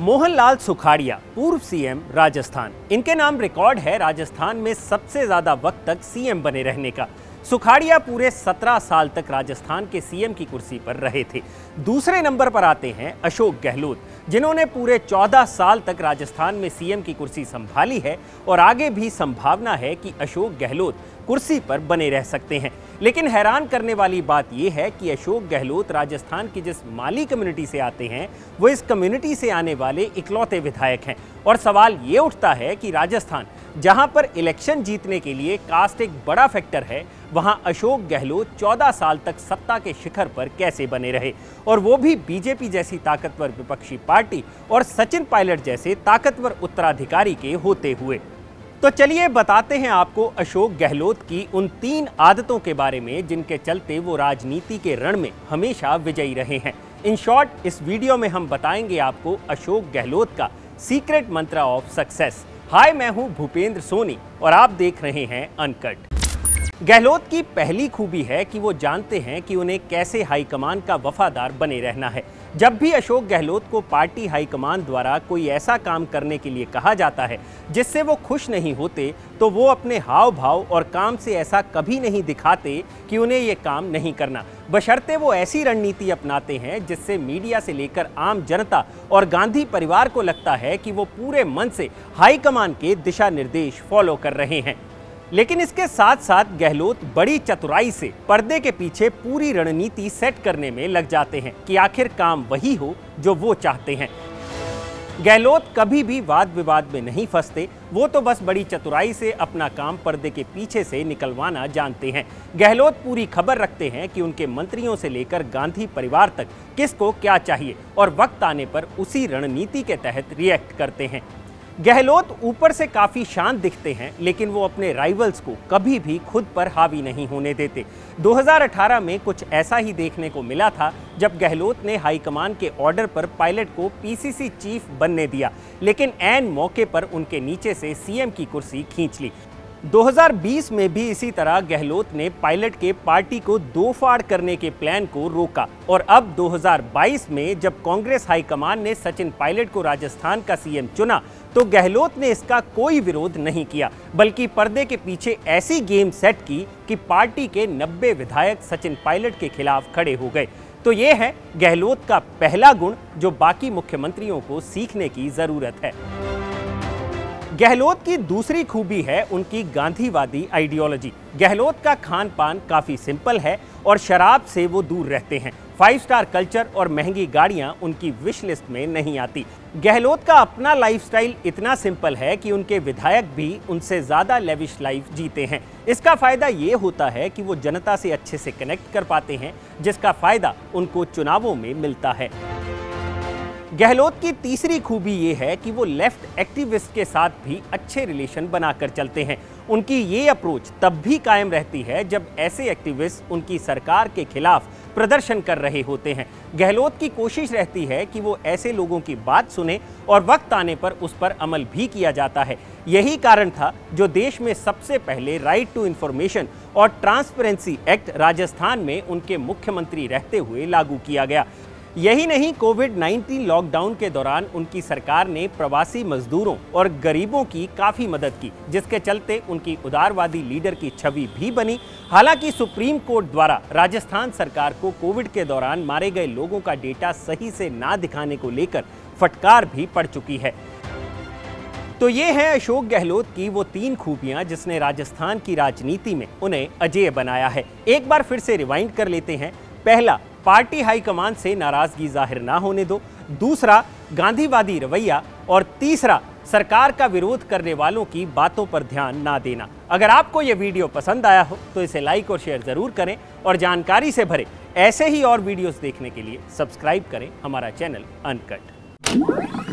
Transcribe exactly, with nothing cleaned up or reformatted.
मोहनलाल सुखाड़िया, पूर्व सीएम राजस्थान। इनके नाम रिकॉर्ड है राजस्थान में सबसे ज्यादा वक्त तक सीएम बने रहने का। सुखाड़िया पूरे सत्रह साल तक राजस्थान के सीएम की कुर्सी पर रहे थे। दूसरे नंबर पर आते हैं अशोक गहलोत, जिन्होंने पूरे चौदह साल तक राजस्थान में सीएम की कुर्सी संभाली है और आगे भी संभावना है कि अशोक गहलोत कुर्सी पर बने रह सकते हैं। लेकिन हैरान करने वाली बात यह है कि अशोक गहलोत राजस्थान की जिस माली कम्युनिटी से आते हैं, वो इस कम्युनिटी से आने वाले इकलौते विधायक हैं। और सवाल ये उठता है कि राजस्थान, जहां पर इलेक्शन जीतने के लिए कास्ट एक बड़ा फैक्टर है, वहां अशोक गहलोत चौदह साल तक सत्ता के शिखर पर कैसे बने रहे, और वो भी बीजेपी जैसी ताकतवर विपक्षी पार्टी और सचिन पायलट जैसे ताकतवर उत्तराधिकारी के होते हुए। तो चलिए बताते हैं आपको अशोक गहलोत की उन तीन आदतों के बारे में जिनके चलते वो राजनीति के रण में हमेशा विजयी रहे हैं। इन शॉर्ट, इस वीडियो में हम बताएंगे आपको अशोक गहलोत का सीक्रेट मंत्र ऑफ सक्सेस। हाय, मैं हूं भूपेंद्र सोनी और आप देख रहे हैं अनकट। गहलोत की पहली खूबी है कि वो जानते हैं कि उन्हें कैसे हाईकमान का वफादार बने रहना है। जब भी अशोक गहलोत को पार्टी हाईकमान द्वारा कोई ऐसा काम करने के लिए कहा जाता है जिससे वो खुश नहीं होते, तो वो अपने हाव भाव और काम से ऐसा कभी नहीं दिखाते कि उन्हें ये काम नहीं करना, बशर्ते वो ऐसी रणनीति अपनाते हैं जिससे मीडिया से लेकर आम जनता और गांधी परिवार को लगता है कि वो पूरे मन से हाईकमान के दिशा निर्देश फॉलो कर रहे हैं। लेकिन इसके साथ साथ गहलोत बड़ी चतुराई से पर्दे के पीछे पूरी रणनीति सेट करने में लग जाते हैं कि आखिर काम वही हो जो वो चाहते हैं। गहलोत कभी भी वाद विवाद में नहीं फंसते, वो तो बस बड़ी चतुराई से अपना काम पर्दे के पीछे से निकलवाना जानते हैं। गहलोत पूरी खबर रखते हैं कि उनके मंत्रियों से लेकर गांधी परिवार तक किसको क्या चाहिए और वक्त आने पर उसी रणनीति के तहत रिएक्ट करते हैं। गहलोत ऊपर से काफी शांत दिखते हैं, लेकिन वो अपने राइवल्स को कभी भी खुद पर हावी नहीं होने देते। दो हज़ार अठारह में कुछ ऐसा ही देखने को मिला था जब गहलोत ने हाईकमान के ऑर्डर पर पायलट को पीसीसी चीफ बनने दिया, लेकिन ऐन मौके पर उनके नीचे से सीएम की कुर्सी खींच ली। दो हज़ार बीस में भी इसी तरह गहलोत ने पायलट के पार्टी को दो फाड़ करने के प्लान को रोका, और अब दो हज़ार बाईस में जब कांग्रेस हाईकमान ने सचिन पायलट को राजस्थान का सीएम चुना, तो गहलोत ने इसका कोई विरोध नहीं किया, बल्कि पर्दे के पीछे ऐसी गेम सेट की कि पार्टी के नब्बे विधायक सचिन पायलट के खिलाफ खड़े हो गए। तो ये है गहलोत का पहला गुण जो बाकी मुख्यमंत्रियों को सीखने की जरूरत है। गहलोत की दूसरी खूबी है उनकी गांधीवादी आइडियोलॉजी। गहलोत का खान पान काफी सिंपल है और शराब से वो दूर रहते हैं। फाइव स्टार कल्चर और महंगी गाड़ियां उनकी विश लिस्ट में नहीं आती। गहलोत का अपना लाइफस्टाइल इतना सिंपल है कि उनके विधायक भी उनसे ज्यादा लेविश लाइफ जीते हैं। इसका फायदा ये होता है कि वो जनता से अच्छे से कनेक्ट कर पाते हैं, जिसका फायदा उनको चुनावों में मिलता है। गहलोत की तीसरी खूबी ये है कि वो लेफ्ट एक्टिविस्ट के साथ भी अच्छे रिलेशन बनाकर चलते हैं। उनकी ये अप्रोच तब भी कायम रहती है जब ऐसे एक्टिविस्ट उनकी सरकार के खिलाफ प्रदर्शन कर रहे होते हैं। गहलोत की कोशिश रहती है कि वो ऐसे लोगों की बात सुने और वक्त आने पर उस पर अमल भी किया जाता है। यही कारण था जो देश में सबसे पहले राइट टू इंफॉर्मेशन और ट्रांसपेरेंसी एक्ट राजस्थान में उनके मुख्यमंत्री रहते हुए लागू किया गया। यही नहीं, कोविड नाइन्टीन लॉकडाउन के दौरान उनकी सरकार ने प्रवासी मजदूरों और गरीबों की काफ़ी मदद की, जिसके चलते उनकी उदारवादी लीडर की छवि भी बनी। हालांकि सुप्रीम कोर्ट द्वारा राजस्थान सरकार को कोविड के दौरान मारे गए लोगों का डेटा सही से ना दिखाने को लेकर फटकार भी पड़ चुकी है। तो ये है अशोक गहलोत की वो तीन खूबियां जिसने राजस्थान की राजनीति में उन्हें अजेय बनाया है। एक बार फिर से रिवाइंड कर लेते हैं। पहला, पार्टी हाईकमान से नाराजगी जाहिर ना होने दो। दूसरा, गांधीवादी रवैया। और तीसरा, सरकार का विरोध करने वालों की बातों पर ध्यान ना देना। अगर आपको यह वीडियो पसंद आया हो तो इसे लाइक और शेयर जरूर करें, और जानकारी से भरे ऐसे ही और वीडियोस देखने के लिए सब्सक्राइब करें हमारा चैनल अनकट।